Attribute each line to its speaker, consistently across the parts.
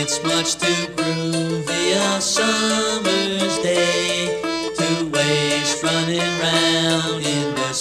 Speaker 1: It's much too groovy a summer's day to waste running round in the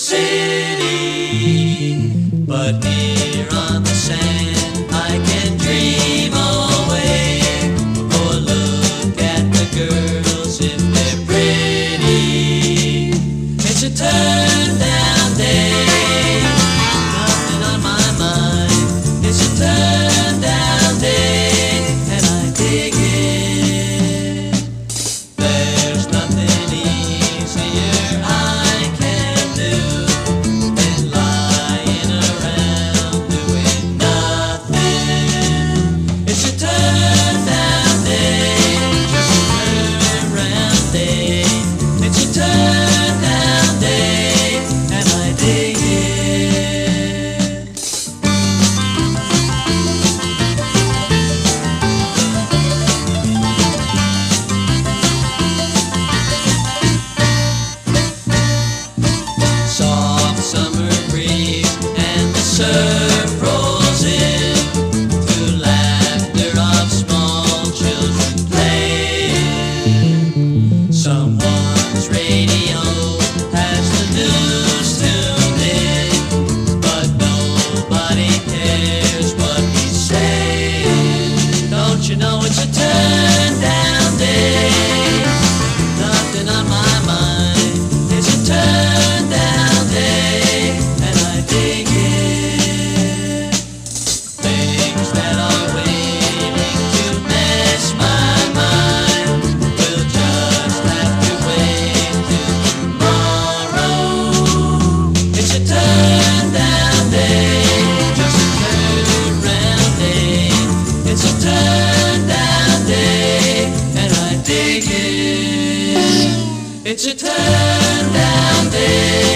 Speaker 1: city. But here on the sand I can dream away, or look at the girls if they're pretty. It's a turn down day, nothing on my mind. It's a turn down day, and I dig it. There's nothing easier I can do than lying around doing nothing. It's a turn down day, just a turn around day. It's a turn down day, and I dig it. Soft summer breeze and the surf rolls in to laughter of small children playing. Someone's radio has the news tuned in, but nobody cares what he's saying. Don't you know it's a turn down day? Nothing on my mind. It's a turn down day, and I dig it. Things that are waiting to mess my mind will just have to wait till tomorrow. It's a turn down day, just a turn round day. It's a turn down day, and I dig it. It's a turn down day.